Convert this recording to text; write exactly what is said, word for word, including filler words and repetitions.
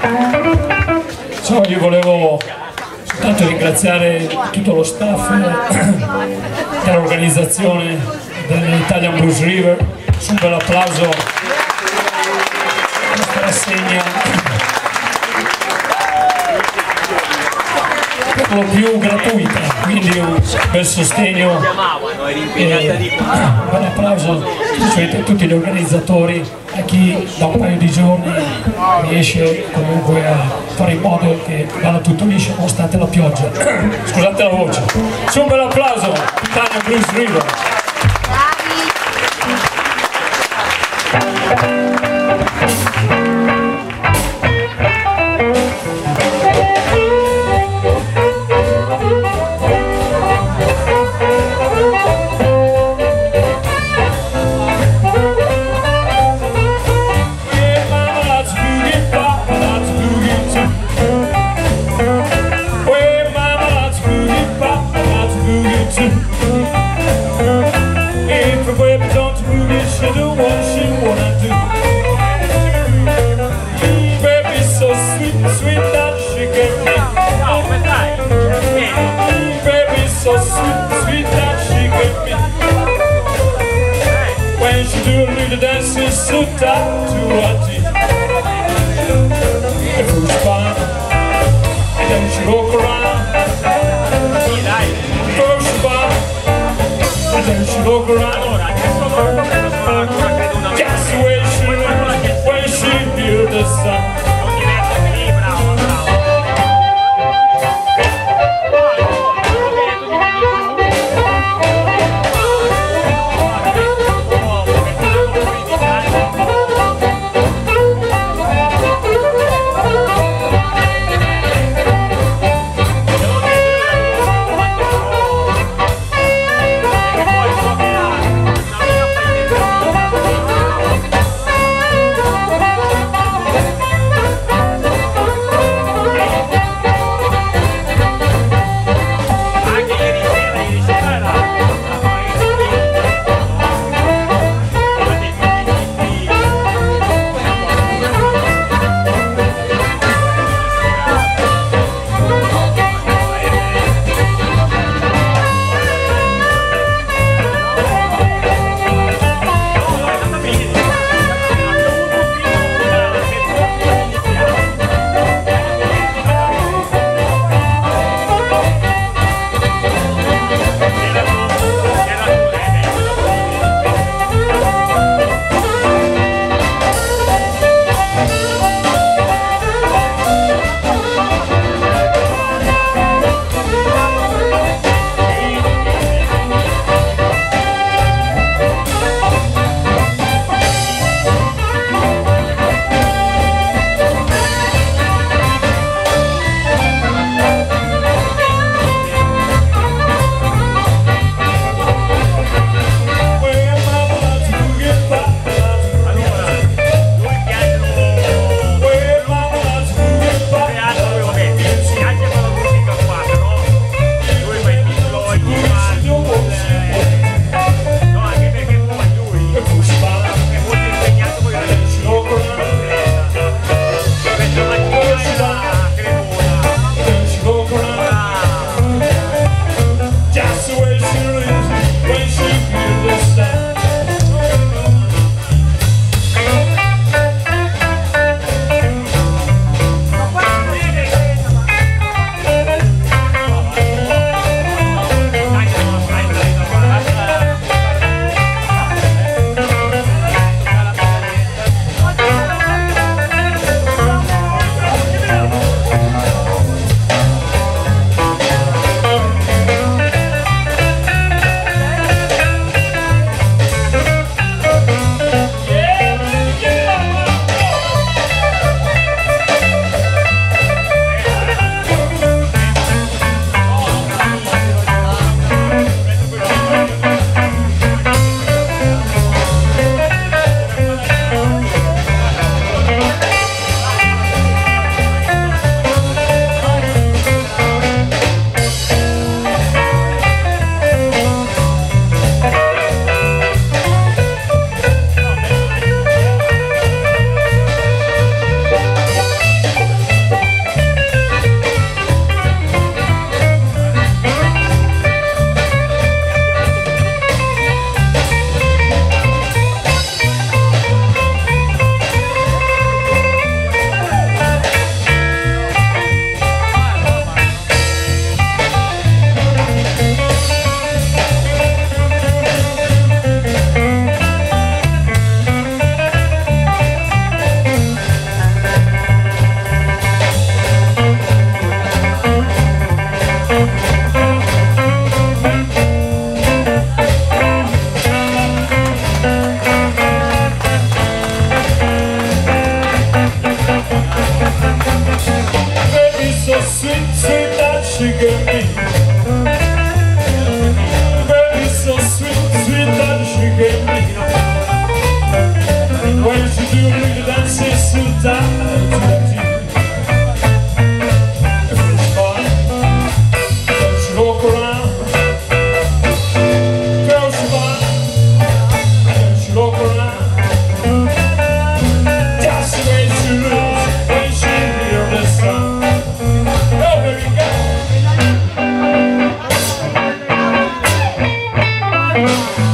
Insomma, io volevo soltanto ringraziare tutto lo staff dell'organizzazione dell'Italian Blues River. Un bel applauso a questa rassegna per lo più gratuita, quindi un bel sostegno e un bel applauso a tutti gli organizzatori, a chi da un paio di giorni riesce comunque a fare in modo che vada tutto liscio nonostante la pioggia. Scusate la voce. Su, un bel applauso Italian Blues River. The dance is so tight to our teeth. And who's fine? And then she walk around. First fine. And then she walk around. Just the way she is, when she hears the sound. Baby, so sweet, sweet that she gave me. Baby, so sweet, sweet that she gave me. When she do the dancing, sweet that to that you. If it's fun, don't you walk around. Girl, she fun, don't you walk around. That's the way she looks when she hears the sound. Oh, baby, go.